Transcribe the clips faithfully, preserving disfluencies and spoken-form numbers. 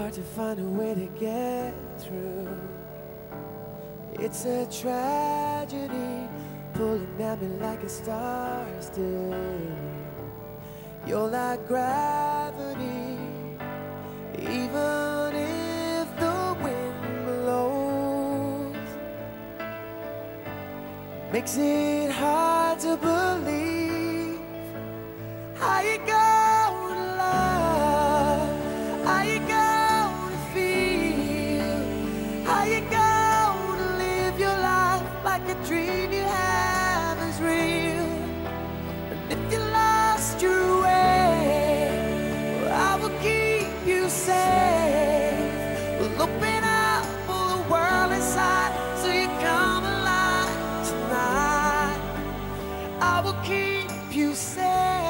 hard to find a way to get through. It's a tragedy pulling at me like a stars do. You're like gravity, even if the wind blows. Makes it hard to believe how you gonna love, how you gonna feel, how you gonna live your life like a dream you have is real. And if you lost your way, well, I will keep you safe. We'll open up all the world inside so you come alive tonight. I will keep you safe.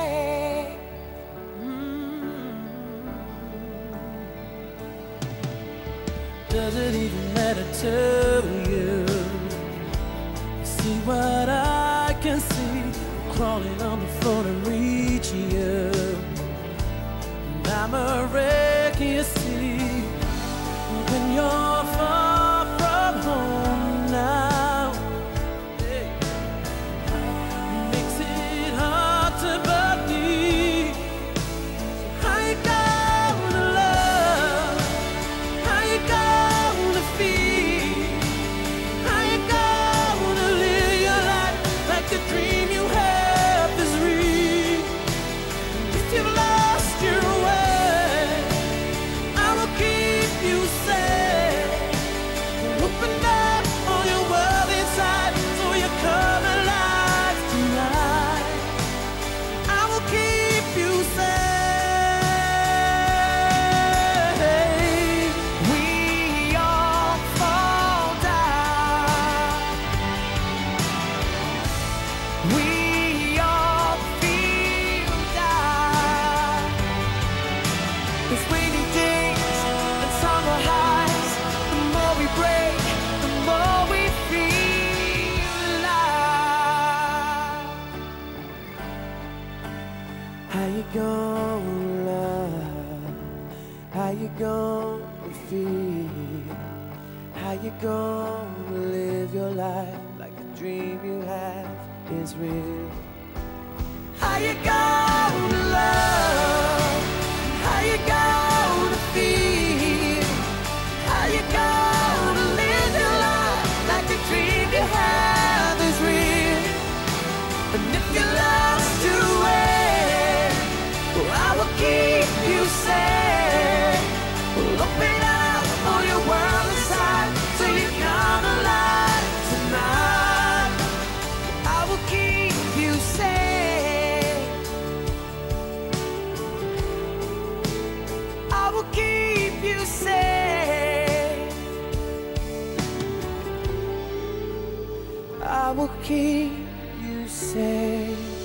Does it even matter to you? See what I can see, crawling on the floor to reach you. And I'm a wreck, you see, when you're far from home now. Hey. Makes it hard to believe. How you gonna love? How you gonna feel? How you gonna live your life like the dream you have is real? If you've lost your way, I will keep you safe. Open up all your world inside so you come alive tonight. I will keep you safe. We all fall down. We all feel down. There's rainy days and summer highs. The more we break, the more we feel alive. How you gonna love? How you gonna feel? How you gonna live your life like a dream you have is real? How you gonna love? How you gonna feel? How you gonna live your life like the dream you have is real? And if you lost your way, well, I will keep you safe. We'll open up all your world inside so you come alive tonight. I will keep you safe. I will keep you safe. I will keep you safe.